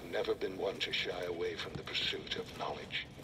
never been one to shy away from the pursuit of knowledge.